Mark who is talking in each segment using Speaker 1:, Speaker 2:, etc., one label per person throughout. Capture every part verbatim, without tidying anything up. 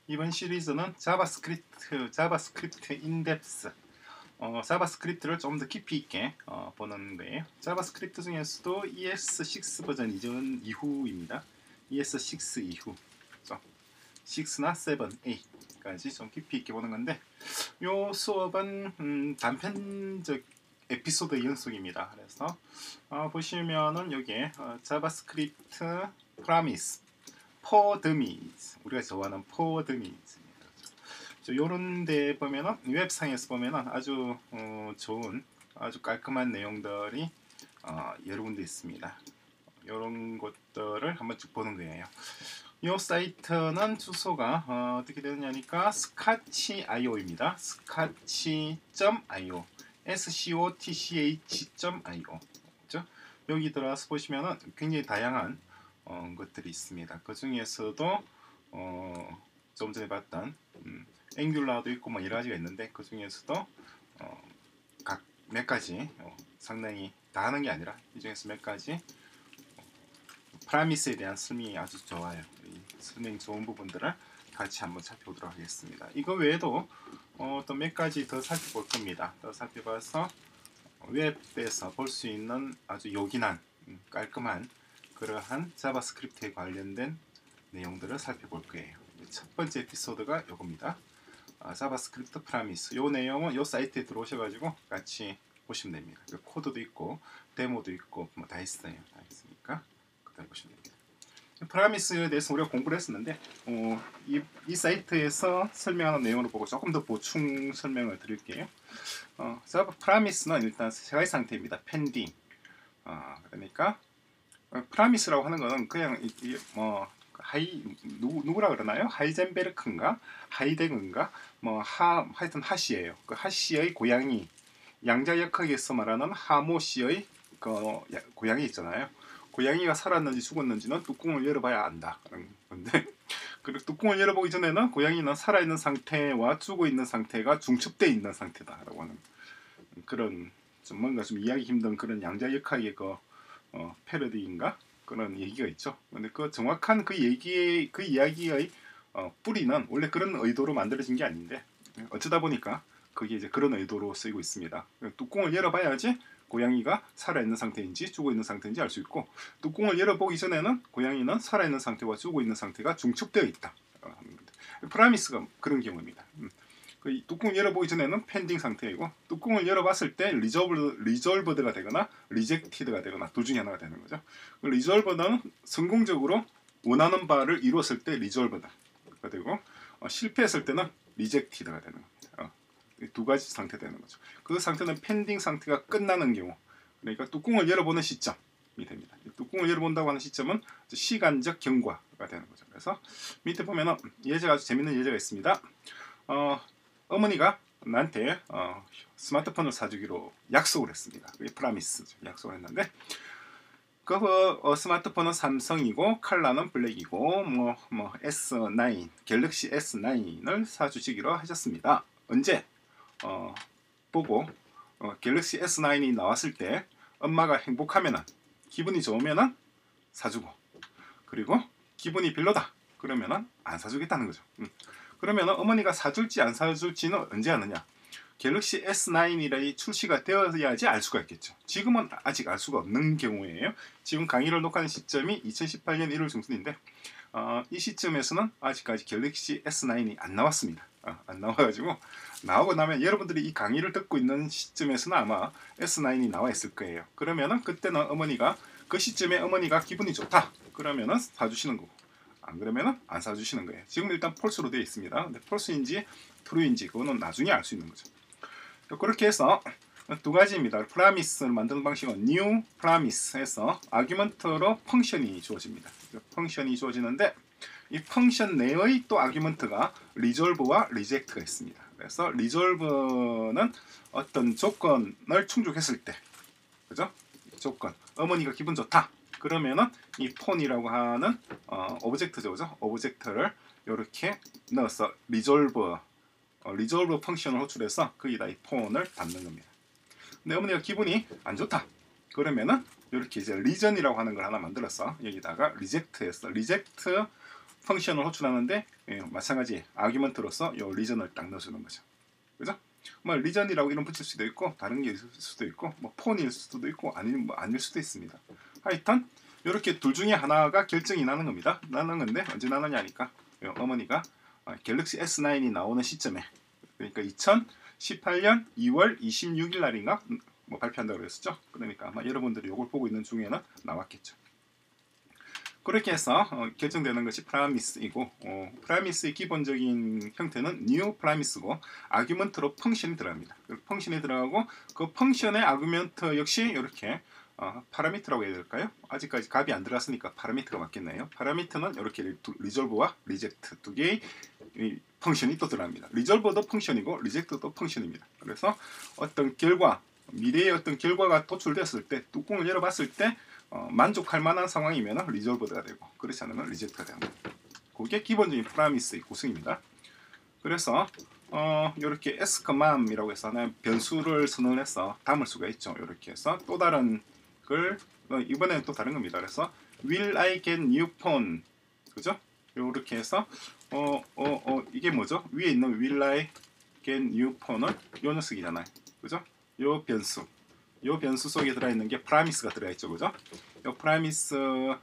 Speaker 1: 이번 시리즈는 자바스크립트, 자바스크립트 인덱스, 어, 자바스크립트를 좀 더 깊이 있게 어, 보는 거예요. 자바스크립트 중에서도 이에스 식스 버전 이전 이후입니다. 이에스 식스 이후, 그렇죠? 식스나 세븐, 에잇까지 좀 깊이 있게 보는 건데, 요 수업은 음, 단편적 에피소드 연속입니다. 그래서 어, 보시면은 여기에 어, 자바스크립트 프라미스 for dummies, 우리가 좋아하는 for dummies, 요런 데 보면은 웹상에서 보면은 아주 어, 좋은 아주 깔끔한 내용들이 어, 여러 군데 있습니다. 요런 것들을 한번 쭉 보는 거예요. 이 사이트는 주소가 어, 어떻게 되느냐니까 스카치 닷 아이오입니다. 스카치 닷 아이오, 에스 씨 오 티 씨 에이치 닷 아이오. 그렇죠? 여기 들어와서 보시면은 굉장히 다양한 어, 것들이 있습니다. 그 중에서도 어, 좀 전에 봤던 음, 앵귤라도 있고 뭐 여러 가지가 있는데, 그 중에서도 어, 각 몇 가지 어, 상당히 다 하는 게 아니라 이 중에서 몇 가지 어, 프라미스에 대한 설명이 아주 좋아요. 이 설명이 좋은 부분들을 같이 한번 살펴보도록 하겠습니다. 이거 외에도 어, 또 몇 가지 더 살펴볼 겁니다. 더 살펴봐서 웹에서 볼 수 있는 아주 요긴한 음, 깔끔한 그러한 자바스크립트에 관련된 내용들을 살펴볼 거예요. 첫 번째 에피소드가 이겁니다. 아, 자바스크립트 프라미스. 요 내용은 요 사이트에 들어오셔가지고 같이 보시면 됩니다. 그 코드도 있고 데모도 있고 뭐 다 있어요. 다 있으니까 그대로 보시면 됩니다. 프라미스에 대해서 우리가 공부를 했었는데 어, 이, 이 사이트에서 설명하는 내용을 보고 조금 더 보충 설명을 드릴게요. 어, 자바 프라미스는 일단 세 가지 상태입니다. 펜딩. 어, 그러니까 프라미스라고 하는 거는 그냥 이, 이, 뭐 하이 누구 누구라 그러나요? 하이젠베르크인가 하이데그인가 뭐 하 하여튼 하씨예요. 그 하씨의 고양이, 양자역학에서 말하는 하모 씨의 그 고양이 있잖아요. 고양이가 살았는지 죽었는지는 뚜껑을 열어봐야 안다. 그런데 그리고 뚜껑을 열어보기 전에는 고양이는 살아있는 상태와 죽어 있는 상태가 중첩되어 있는 상태다라고 하는 그런 좀 뭔가 좀 이해하기 힘든 그런 양자역학의 그 어, 패러디인가 그런 얘기가 있죠. 근데 그 정확한 그 얘기의 그 이야기의 어, 뿌리는 원래 그런 의도로 만들어진 게 아닌데 어쩌다 보니까 그게 이제 그런 의도로 쓰이고 있습니다. 뚜껑을 열어봐야지 고양이가 살아있는 상태인지 죽어있는 상태인지 알 수 있고, 뚜껑을 열어보기 전에는 고양이는 살아있는 상태와 죽어있는 상태가 중첩되어 있다. 프라미스가 그런 경우입니다. 그 뚜껑을 열어보기 전에는 펜딩 상태이고, 뚜껑을 열어봤을 때 리졸브, 리졸버드가 되거나 리젝티드가 되거나 둘 중에 하나가 되는 거죠. 리졸버드는 성공적으로 원하는 바를 이루었을 때 리졸버드가 되고, 어, 실패했을 때는 리젝티드가 되는 겁니다. 어, 두 가지 상태 되는 거죠. 그 상태는 펜딩 상태가 끝나는 경우, 그러니까 뚜껑을 열어보는 시점이 됩니다. 뚜껑을 열어본다고 하는 시점은 시간적 경과가 되는 거죠. 그래서 밑에 보면 예제가 아주 재밌는 예제가 있습니다. 어, 어머니가 나한테 어, 스마트폰을 사주기로 약속을 했습니다. 그게 프라미스 약속을 했는데 그 어, 스마트폰은 삼성이고 컬러는 블랙이고 뭐, 뭐 에스 나인, 갤럭시 에스 나인을 사주시기로 하셨습니다. 언제 어, 보고 어, 갤럭시 에스 나인이 나왔을 때 엄마가 행복하면은 기분이 좋으면은 사주고, 그리고 기분이 별로다 그러면은 안 사주겠다는 거죠. 음. 그러면 어머니가 사줄지 안 사줄지는 언제 아느냐? 갤럭시 에스 나인이 출시가 되어야지 알 수가 있겠죠. 지금은 아직 알 수가 없는 경우예요. 지금 강의를 녹화하는 시점이 이천십팔 년 일월 중순인데 어, 이 시점에서는 아직까지 갤럭시 에스 나인이 안 나왔습니다. 어, 안 나와가지고 나오고 나면 여러분들이 이 강의를 듣고 있는 시점에서는 아마 에스 나인이 나와 있을 거예요. 그러면은 그때는 어머니가 그 시점에 어머니가 기분이 좋다 그러면은 사주시는 거고, 안 그러면은 안 사주시는 거예요. 지금 일단 폴스로 되어 있습니다. 근데 폴스인지 트루인지 그거는 나중에 알 수 있는 거죠. 그렇게 해서 두 가지입니다. 프라미스를 만드는 방식은 new promise에서 아규먼트로 펑션이 주어집니다. 펑션이 주어지는데 이 펑션 내의 또 아규먼트가 resolve와 reject가 있습니다. 그래서 resolve는 어떤 조건을 충족했을 때, 그죠? 조건, 어머니가 기분 좋다. 그러면은 이 폰이라고 하는 어, 오브젝트죠, 그죠? 오브젝트를 이렇게 넣어서 resolve, 어, resolve 펑션을 호출해서 거기다 이 폰을 담는 겁니다. 근데 어머니가 기분이 안 좋다. 그러면은 이렇게 이제 region이라고 하는 걸 하나 만들어서 여기다가 reject해서 reject 펑션을 호출하는데 예, 마찬가지 아규먼트로서 요 리전을 딱 넣어주는 거죠. 그죠? 뭐 리전이라고 이름 붙일 수도 있고 다른 게 있을 수도 있고 뭐 폰일 수도 있고 아니면 뭐 아닐 수도 있습니다. 하여튼 이렇게 둘 중에 하나가 결정이 나는 겁니다. 나는 건데 언제 나느냐니까 어머니가 갤럭시 에스 나인이 나오는 시점에 그러니까 이천십팔 년 이월 이십육일 날인가 뭐 발표한다고 그랬었죠. 그러니까 아마 여러분들이 이걸 보고 있는 중에는 나왔겠죠. 그렇게 해서 어, 결정되는 것이 프라미스이고 어, 프라미스의 기본적인 형태는 뉴 프라미스고 아규먼트로 펑션이 들어갑니다. 그 펑션이 들어가고 그 펑션의 아규먼트 역시 이렇게 어, 파라미터라고 해야 될까요? 아직까지 값이 안 들어갔으니까 파라미터가 맞겠네요. 파라미터는 이렇게 리졸브와 리젝트 두 개의 이 펑션이 또 들어갑니다. 리졸버도 펑션이고 리젝트도 펑션입니다. 그래서 어떤 결과, 미래의 어떤 결과가 도출됐을 때 뚜껑을 열어봤을 때 어, 만족할 만한 상황이면 리졸버드가 되고 그렇지 않으면 리젝트가 됩니다. 그게 기본적인 프라미스의 구성입니다. 그래서 어, 이렇게 에스컴맘이라고 해서 하나의 변수를 선언해서 담을 수가 있죠. 이렇게 해서 또 다른 걸 어, 이번에는 또 다른 겁니다. 그래서 Will I get new phone? 그죠? 이렇게 해서 어, 어, 어, 이게 뭐죠? 위에 있는 Will I get new phone은 요 녀석이잖아요. 그죠? 요 변수. 요 변수 속에 들어있는 게 프라미스가 들어있죠. 그죠? 요 프라미스를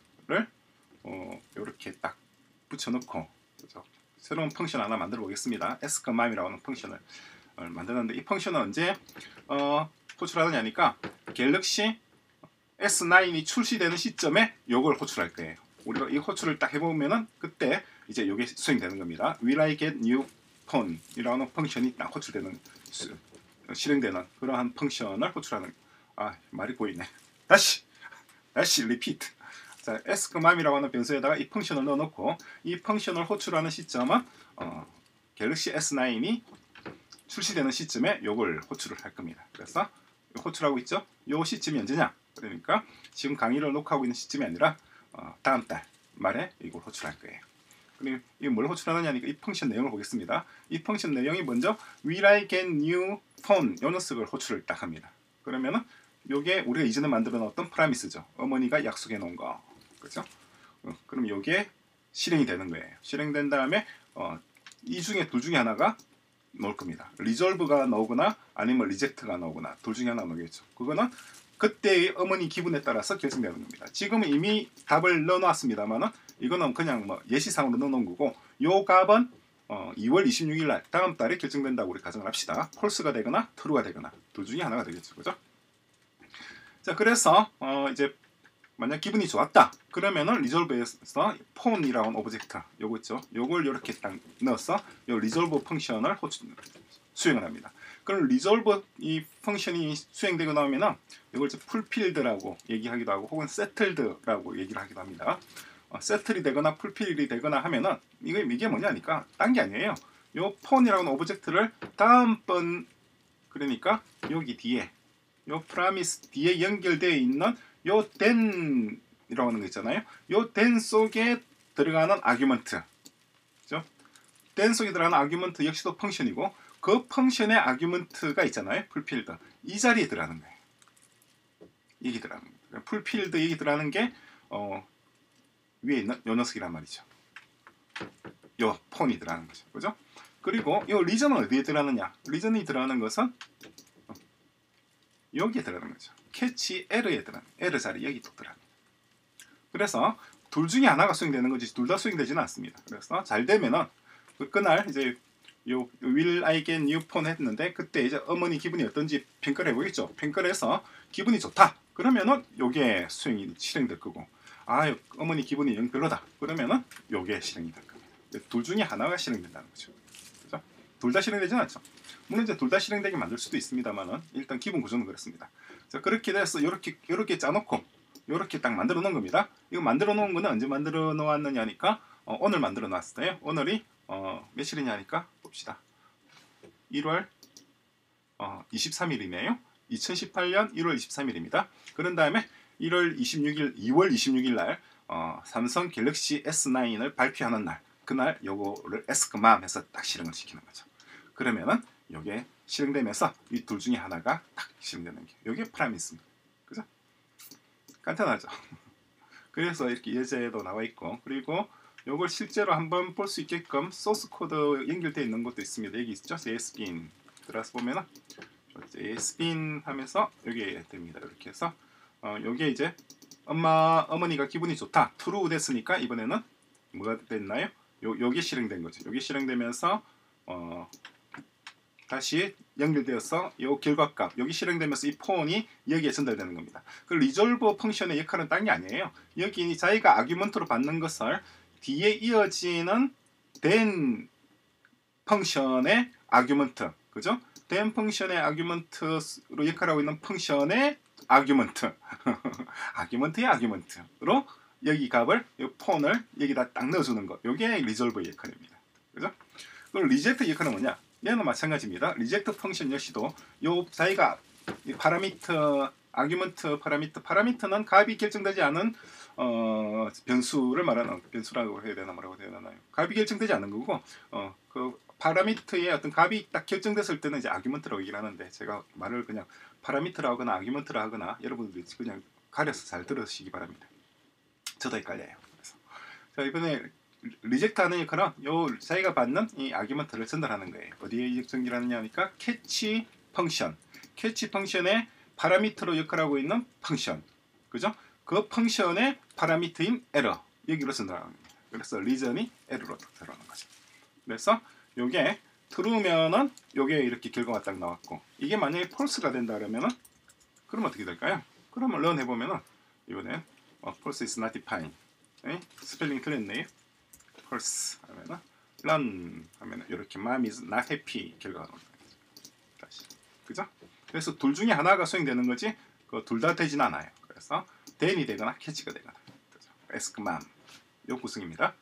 Speaker 1: 어, 이렇게 딱 붙여놓고 그죠? 새로운 펑션 하나 만들어 보겠습니다. 에스컴맘이라고 하는 펑션을 어, 만드는데 이 펑션은 언제 어, 호출하느냐니까 갤럭시 에스 나인이 출시되는 시점에 요걸 호출할 거예요. 우리가 이 호출을 딱 해보면은 그때 이제 요게 수행되는 겁니다. Will I get new phone? 이라는 펑션이 딱 호출되는 수, 실행되는 그러한 펑션을 호출하는 아 말이 보이네. 다시 다시 리피트. 자, 에스컴맘이라고 하는 변수에다가 이 펑션을 넣어놓고 이 펑션을 호출하는 시점은 어, 갤럭시 에스 나인이 출시되는 시점에 요걸 호출을 할 겁니다. 그래서 호출하고 있죠. 요 시점이 언제냐? 그러니까 지금 강의를 녹화하고 있는 시점이 아니라 어, 다음 달 말에 이걸 호출할 거예요. 그리고 이게 뭘 호출하느냐니까 이 펑션 내용을 보겠습니다. 이 펑션 내용이 먼저 Will I get new phone? 요 녀석을 호출을 딱 합니다. 그러면은 요게 우리가 이전에 만들어 놓았던 프라미스죠. 어머니가 약속해 놓은 거. 그죠? 어, 그럼 요게 실행이 되는 거예요. 실행된 다음에 어, 이 중에 둘 중에 하나가 나올 겁니다. 리졸브가 나오거나 아니면 리젝트가 나오거나 둘 중에 하나 나오겠죠. 그거는 그때의 어머니 기분에 따라서 결정되는 겁니다. 지금은 이미 답을 넣어놨습니다만은 이거는 그냥 뭐 예시상으로 넣어놓은 거고 요 값은 어, 이월 이십육일 날 다음 달에 결정된다고 우리 가정을 합시다. 폴스가 되거나 트루가 되거나 둘 중에 하나가 되겠죠. 그죠? 자, 그래서 어, 이제 만약 기분이 좋았다. 그러면은 리졸브에서 폰이라는 오브젝트 요거 있죠. 요걸 이렇게 딱 넣어서 요 리졸브 펑션을 호출, 수행을 합니다. 그럼 리졸브 이 펑션이 수행되고 나면은 이걸 이제 풀필드라고 얘기하기도 하고 혹은 세틀드라고 얘기를 하기도 합니다. 어, 세틀이 되거나 풀필이 되거나 하면은 이게 이게 뭐냐니까 딴 게 아니에요. 요 폰이라는 오브젝트를 다음번 그러니까 여기 뒤에 요 프라미스 뒤에 연결되어 있는 요 then이라고 하는 거 있잖아요. 요 then 속에 들어가는 아규먼트, 그죠? then 속에 들어가는 아규먼트 역시도 펑션이고 그 펑션의 아규먼트가 있잖아요. 풀필드 이 자리에 들어가는 거예요. 여기 들어가는 거예요. 풀필드 여기 들어가는 게 어, 위에 있는 요 녀석이란 말이죠. 요 폰이 들어가는 거죠, 그죠? 그리고 요 리전은 어디에 들어가느냐? 리전이 들어가는 것은 여기에 들어가는 거죠. 캐치 L에 들어가는 L 자리 여기 또 들어갑니다. 그래서 둘 중에 하나가 수행되는 거지 둘 다 수행되지는 않습니다. 그래서 잘 되면은 그날 이제 요 Will I get new phone 했는데 그때 이제 어머니 기분이 어떤지 평가를 해보겠죠. 평가를 해서 기분이 좋다. 그러면은 요게 수행이 실행될 거고 아 어머니 기분이 영 별로다. 그러면은 요게 실행이 될 겁니다. 둘 중에 하나가 실행된다는 거죠. 그죠? 둘 다 실행되지는 않죠. 물론 이제 둘 다 실행되게 만들 수도 있습니다만은 일단 기본 구조는 그렇습니다. 자, 그렇게 돼서 이렇게 이렇게 짜놓고 이렇게 딱 만들어 놓은 겁니다. 이거 만들어 놓은 거는 언제 만들어 놓았느냐니까 어, 오늘 만들어 놨어요. 오늘이 어, 며칠이냐니까 봅시다. 일월 어, 이십삼일이네요. 이천십팔 년 일월 이십삼일입니다. 그런 다음에 일월 이십육일, 이월 이십육일 날 어, 삼성 갤럭시 에스 나인을 발표하는 날 그날 요거를 에스컴맘 해서 딱 실행을 시키는 거죠. 그러면은 요게 실행되면서 이 둘 중에 하나가 딱 실행되는 게 요게 프라미스입니다. 그죠? 간단하죠? 그래서 이렇게 예제도 나와 있고 그리고 요걸 실제로 한번 볼 수 있게끔 소스 코드 연결되어 있는 것도 있습니다. 여기 있죠? 제이에스빈 들어가서 보면은 제이에스빈 하면서 여기에 됩니다. 이렇게 해서 어, 요게 이제 엄마 어머니가 기분이 좋다 true 됐으니까 이번에는 뭐가 됐나요? 요 요게 실행된 거죠. 요게 실행되면서 어, 다시 연결되어서 요 결과값 여기 실행되면서 이 폰이 여기에 전달되는 겁니다. 그 리졸버 펑션의 역할은 딴 게 아니에요. 여기 자기가 아규먼트로 받는 것을 뒤에 이어지는 then 펑션의 아규먼트, 그죠? then 펑션의 아규먼트로 역할하고 있는 펑션의 아규먼트, 아규먼트의 아규먼트로 여기 값을 이 폰을 여기다 딱 넣어주는 거. 이게 리졸버의 역할입니다. 그죠? 그리고 리젝트 역할은 뭐냐? 얘는 마찬가지입니다. 리젝트 펑션 역시도 요 자기가 파라미터 아규먼트 파라미터 파라미터는 값이 결정되지 않은 어, 변수를 말하는 변수라고 해야 되나 뭐라고 해야 되나요? 값이 결정되지 않는 거고 어, 그 파라미터의 어떤 값이 딱 결정됐을 때는 이제 아규먼트라고 얘기를 하는데 제가 말을 그냥 파라미터라 하거나 아규먼트라 하거나 여러분들이 그냥 가려서 잘 들으시기 바랍니다. 저도 헷갈려요. 그래서 자 이번에 리젝트 하는 역할은 요 자기가 받는 이 아규먼트를 전달하는 거예요. 어디에 전달하느냐 하니까 캐치 펑션. 캐치 펑션의 파라미터로 역할하고 있는 펑션. 그죠? 그 펑션의 파라미터인 에러. 여기로 전달하는 거예요. 그래서 리전이 에러로 들어오는 거죠. 그래서 요게 true면은 요게 이렇게 결과가 딱 나왔고 이게 만약에 false가 된다 그러면은 그럼 어떻게 될까요? 그러면 run 해보면은 이번엔 어, false is not defined. 네? 스펠링 틀렸네요. false 하면은 run 하면은 이렇게 mom is not happy 결과가 나옵니다. 다시 그죠? 그래서 둘 중에 하나가 수행되는 거지 그 둘 다 되진 않아요. 그래서 then이 되거나 catch가 되거나 그죠? ask mom 요 구성입니다.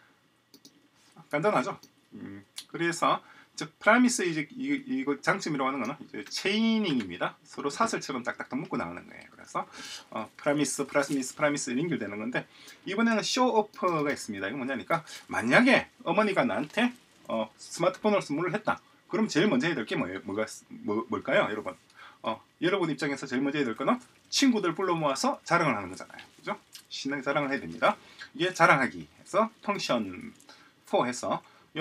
Speaker 1: 간단하죠? 음, 그래서 즉 프라미스 이제 이, 이거 장점이라고 하는 거는 이제 체이닝입니다. 서로 사슬처럼 딱딱딱 묶고 나가는 거예요. 그래서 어, 프라미스, 프라미스, 프라미스 연결되는 건데 이번에는 쇼오프가 있습니다. 이거 뭐냐니까 만약에 어머니가 나한테 어, 스마트폰으로 선물을 했다. 그럼 제일 먼저 해야 될 게 뭐예요? 뭐가 뭐, 뭘까요, 여러분? 어, 여러분 입장에서 제일 먼저 해야 될 거는 친구들 불러 모아서 자랑을 하는 거잖아요. 그죠? 신나게 자랑을 해야 됩니다. 이게 자랑하기 해서 펑션 사 해서 이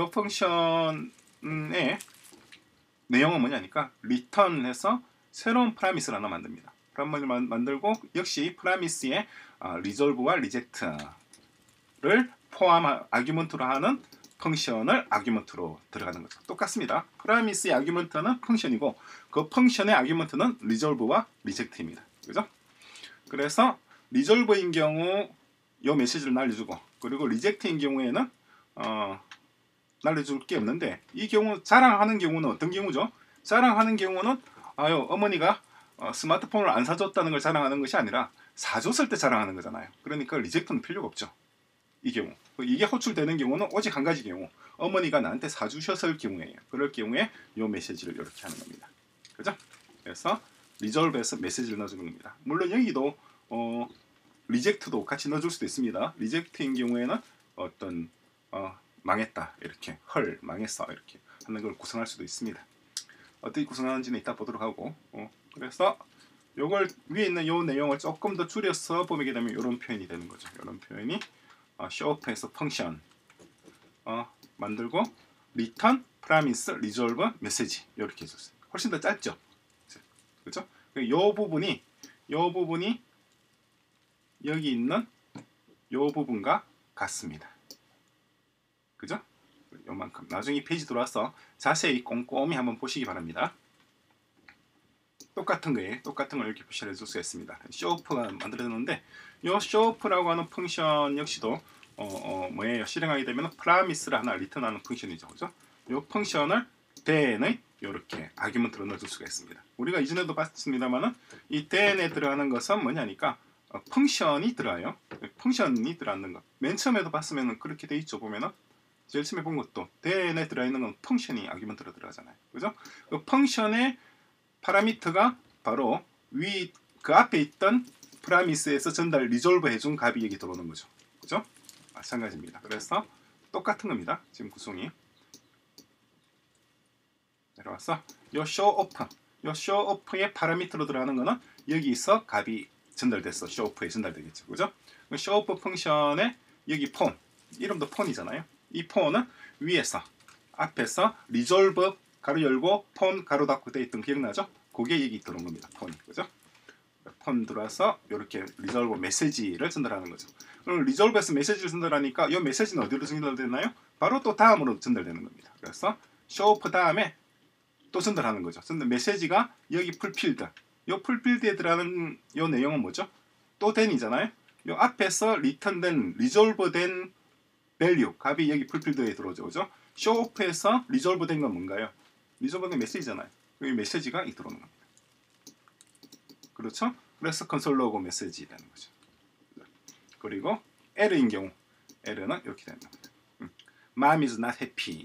Speaker 1: 펑션의 내용은 뭐냐니까 리턴해서 새로운 프라미스를 하나 만듭니다. 프라미스를 만들고 역시 프라미스의 어, 리졸브와 리젝트를 포함한 아규먼트로 하는 펑션을 아규먼트로 들어가는 거죠. 똑같습니다. 프라미스의 아규먼트는 펑션이고 그 펑션의 아규먼트는 리졸브와 리젝트입니다. 그죠? 그래서 리졸브인 경우 이 메시지를 날려주고 그리고 리젝트인 경우에는 어, 날려줄 게 없는데 이 경우 자랑하는 경우는 어떤 경우죠? 자랑하는 경우는 아유 어머니가 어, 스마트폰을 안 사줬다는 걸 자랑하는 것이 아니라 사줬을 때 자랑하는 거잖아요. 그러니까 리젝트는 필요가 없죠. 이 경우 이게 호출되는 경우는 오직 한 가지 경우 어머니가 나한테 사주셨을 경우에요. 그럴 경우에 이 메시지를 이렇게 하는 겁니다. 그죠? 그래서 리졸브에서 메시지를 넣어주는 겁니다. 물론 여기도 어, 리젝트도 같이 넣어줄 수도 있습니다. 리젝트인 경우에는 어떤 어, 망했다 이렇게 헐 망했어 이렇게 하는 걸 구성할 수도 있습니다. 어떻게 구성하는지는 이따 보도록 하고 어, 그래서 요걸 위에 있는 요 내용을 조금 더 줄여서 보게 되면 이런 표현이 되는 거죠. 이런 표현이 어, showup에서 펑션 어, 만들고 return, promise, resolve, message 이렇게 해줬어요. 훨씬 더 짧죠. 그렇죠? 요 부분이 요 부분이 여기 있는 요 부분과 같습니다. 그죠? 요만큼. 나중에 이 페이지 들어와서 자세히 꼼꼼히 한번 보시기 바랍니다. 똑같은 거예요. 똑같은 걸 이렇게 표시를 해줄 수 있습니다. 쇼프가 만들어졌는데 이 쇼프라고 하는 펑션 역시도 어, 어, 뭐예요? 실행하게 되면 프라미스를 하나 리턴하는 펑션이죠. 그죠? 이 펑션을 then의 이렇게 아규먼트로 넣어줄 수가 있습니다. 우리가 이전에도 봤습니다만은 이 then에 들어가는 것은 뭐냐니까 어, 펑션이 들어가요. 펑션이 들어가는 것. 맨 처음에도 봤으면 그렇게 돼 있죠. 보면은 제일 처음에 본 것도 then에 들어있는 건 펑션이 아규먼트로 들어가잖아요. 그죠? 그 펑션의 파라미터가 바로 위 그 앞에 있던 프라미스에서 전달 리졸브 해준 값이 여기 들어오는 거죠. 그죠? 마찬가지입니다. 그래서 똑같은 겁니다. 지금 구성이 내려와서 요 showOf 요 showOf의 파라미터로 들어가는 거는 여기서 값이 전달됐어. showOf에 전달되겠죠. 그죠? showOf 펑션의 여기 폰 이름도 폰이잖아요. 이 폰은 위에서 앞에서 리졸브 가로 열고 폰 가로 닫고 돼 있던 기억나죠? 그게 여기 들어온 겁니다. 폰이. 그죠? 폰 들어와서 이렇게 리졸브 메시지를 전달하는 거죠. 그럼 리졸브에서 메시지를 전달하니까 이 메시지는 어디로 전달되나요? 바로 또 다음으로 전달되는 겁니다. 그래서 쇼프 다음에 또 전달하는 거죠. 전달 메시지가 여기 풀필드. 이 풀필드에 들어가는 이 내용은 뭐죠? 또 then이잖아요. 이 앞에서 리턴된 리졸브된 밸류 값이 여기 풀필드에 들어오죠. 그죠? 쇼오프에서 리졸브된 건 뭔가요? 리졸브된 메시지잖아요. 여기 메시지가 이 들어오는 겁니다. 그렇죠? 그래서 컨솔 로그 메시지라는 거죠. 그리고 L인 경우 L은 이렇게 되는 겁니다. 음. Mom is not happy.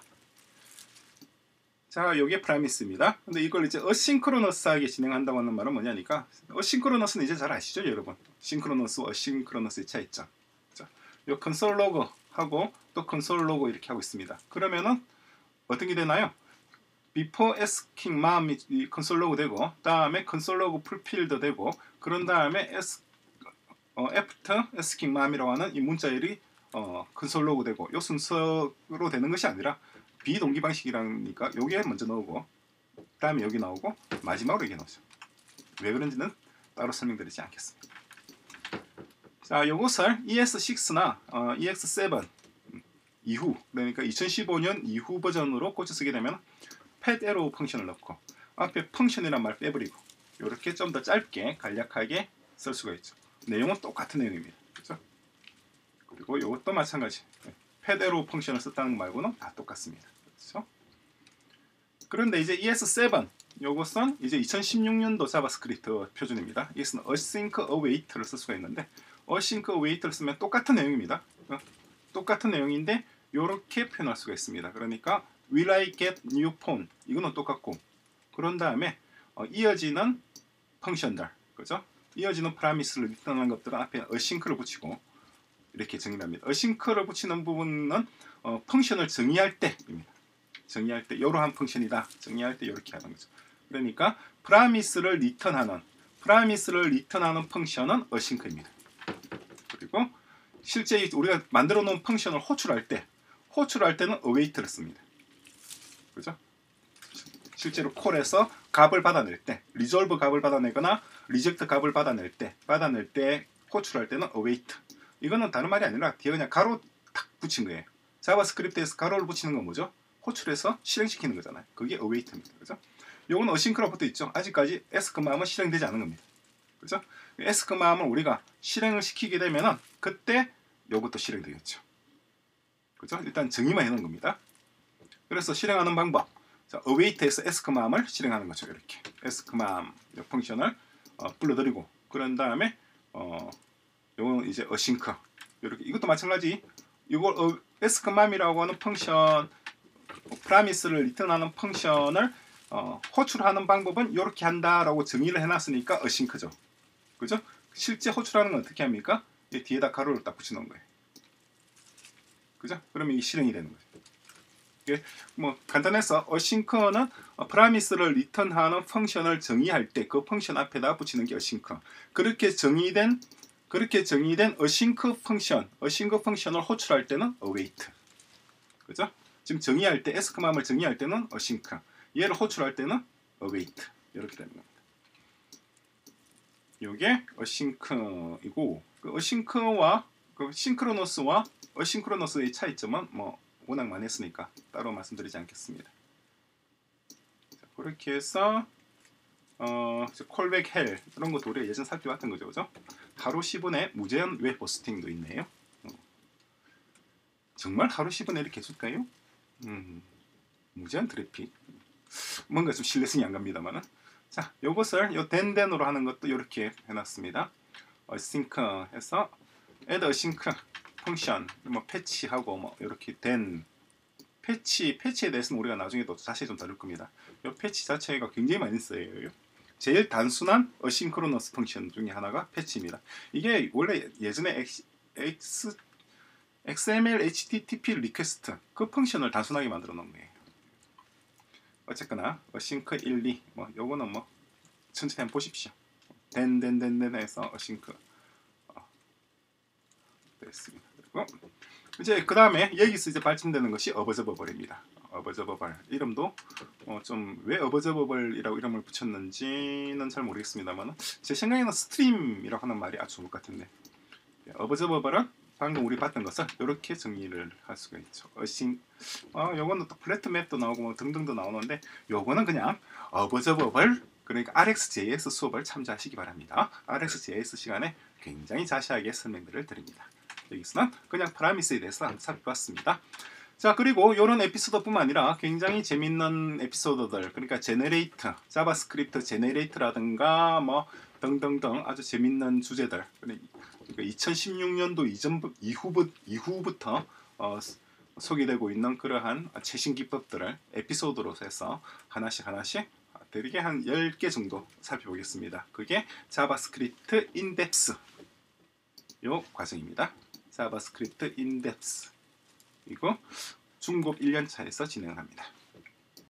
Speaker 1: 자, 요게 프라미스입니다. 근데 이걸 이제 어싱크로너스하게 진행한다고 하는 말은 뭐냐니까, 어싱크로너스는 이제 잘 아시죠, 여러분? 싱크로너스, 어싱크로너스의 차이점. 자, 요 컨솔 로그 하고 또 컨솔 로그 이렇게 하고 있습니다. 그러면은 어떤 게 되나요? before asking mom이 컨솔 로그 되고, 다음에 컨솔 로그 풀필드 되고, 그런 다음에 as, 어, after asking mom이라고 하는 이 문자열이 어, 컨솔 로그 되고, 요 순서로 되는 것이 아니라 비동기 방식이라니까 요게 먼저 나오고, 다음에 여기 나오고, 마지막으로 이게 나오죠. 왜 그런지는 따로 설명드리지 않겠습니다. 자, 요것을 이에스 식스나 어, 이엑스 세븐 이후, 그러니까 이천십오 년 이후 버전으로 꽂혀 쓰게 되면 pad arrow 펑션을 넣고 앞에 펑션이란 말 빼버리고 이렇게 좀 더 짧게 간략하게 쓸 수가 있죠. 내용은 똑같은 내용입니다. 그렇죠? 그리고 이것도 마찬가지. pad arrow 펑션을 썼다는 거 말고는 다 똑같습니다. 그렇죠? 그런데 이제 이에스 세븐 요것은 이제 이천십육 년도 자바스크립트 표준입니다. 이것은 async await를 쓸 수가 있는데 async await를 쓰면 똑같은 내용입니다. 어? 똑같은 내용인데 이렇게 표현할 수가 있습니다. 그러니까 will I get new phone 이거는 똑같고, 그런 다음에 어, 이어지는 펑션들, 그죠? 이어지는 프라미스를 리턴하는 것들은 앞에 async를 붙이고 이렇게 정의합니다. async를 붙이는 부분은 어, 펑션을 정의할 때입니다. 정의할 때 이러한 펑션이다. 정의할 때 이렇게 하는 거죠. 그러니까 프라미스를 리턴하는 프라미스를 리턴하는 펑션은 async입니다. 그리고 실제 우리가 만들어 놓은 펑션을 호출할 때 호출할 때는 await를 씁니다. 그죠? 실제로 콜에서 값을 받아낼 때, resolve 값을 받아내거나 reject 값을 받아낼 때, 받아낼 때 호출할 때는 await. 이거는 다른 말이 아니라 뒤에 그냥 가로 탁 붙인 거예요. 자바스크립트에서 가로를 붙이는 건 뭐죠? 호출해서 실행시키는 거잖아요. 그게 await입니다. 그죠? 요건 async라고 붙어 있죠. 아직까지 ask마음은 실행되지 않은 겁니다. 그죠? ask마음을 우리가 실행을 시키게 되면은 그때 요것도 실행되겠죠. 그죠? 일단 정의만 해놓은 겁니다. 그래서 실행하는 방법. 자, await에서 ask마음을 실행하는 거죠. 이렇게 ask마음 펑션을 어, 불러들이고, 그런 다음에 어, 요건 이제 async. 이렇게 이것도 마찬가지. 이걸 어, ask맘이라고 하는 펑션 프라미스를 리턴하는 펑션을 어, 호출하는 방법은 이렇게 한다라고 정의를 해놨으니까 async죠. 그죠? 실제 호출하는 건 어떻게 합니까? 이 뒤에다 가로를 딱 붙여놓은 거예요. 그죠? 그러면 이게 실행이 되는 거죠. 이게 뭐 간단해서 async는 프라미스를 리턴하는 펑션을 정의할 때 그 펑션 앞에다 붙이는 게 async. 그렇게 정의된 그렇게 정의된 async 펑션, async 펑션을 호출할 때는 await. 그죠? 지금 정의할 때 ask맘을 정의할 때는 async. 얘를 호출할 때는 await. 이렇게 되는 겁니다. 이게 async이고, 그 async와 그 synchronous와 asynchronous의 차이점은 뭐 워낙 많이 했으니까 따로 말씀드리지 않겠습니다. 자, 그렇게 해서 어, 콜백 헬 이런 것도 우리가 예전 살펴봤던 거죠, 그죠? 하루 십 분에 무제한 웹 호스팅도 있네요. 어. 정말 하루 십 분에 이렇게 해줄까요? 음, 무제한 트래픽 뭔가 좀 신뢰성이 안 갑니다만은. 자, 요것을 요 덴덴으로 하는 것도 이렇게 해놨습니다. async 해서 add async 펑션 뭐 패치하고 뭐 이렇게 된 패치 패치에 대해서는 우리가 나중에 또 자세히 좀 다룰 겁니다. 이 패치 자체가 굉장히 많이 쓰여요. 제일 단순한 어싱크로너스 펑션 중에 하나가 패치입니다. 이게 원래 예전에 X, X, 엑스엠엘 에이치티티피 리퀘스트 그 펑션을 단순하게 만들어 놓은 거예요. 어쨌거나 어싱크 일, 이 뭐 요거는 뭐 천천히 한번 보십시오. 덴덴덴덴에서 어싱크 어, 됐습니다. 그리고 이제 그 다음에 여기서 이제 발전되는 것이 어버저버벌입니다. 어버저버벌 이름도 어 좀 왜 어버저버벌이라고 이름을 붙였는지는 잘 모르겠습니다만 제 생각에는 스트림이라고 하는 말이 아주 좋을 것 같은데 어버저버벌은 방금 우리 봤던 것을 이렇게 정리를 할 수가 있죠. 어싱 어 요거는 또 플래트 맵도 나오고 뭐 등등도 나오는데 요거는 그냥 어버저버벌 그러니까 알엑스제이에스 수업을 참조하시기 바랍니다. 알엑스제이에스 시간에 굉장히 자세하게 설명들을 드립니다. 여기서는 그냥 프라미스에 대해서 살펴봤습니다. 자, 그리고 이런 에피소드뿐만 아니라 굉장히 재밌는 에피소드들, 그러니까 제너레이터, 자바스크립트 제너레이터라든가 뭐 등등등 아주 재밌는 주제들, 그러니까 이천십육 년도 이전 이후부, 이후부터 어, 소개되고 있는 그러한 최신 기법들을 에피소드로 해서 하나씩 하나씩 대략 한 열 개 정도 살펴보겠습니다. 그게 자바스크립트 인덱스 요 과정입니다. 자바스크립트 인덱스 이거 중급 일 년 차에서 진행합니다.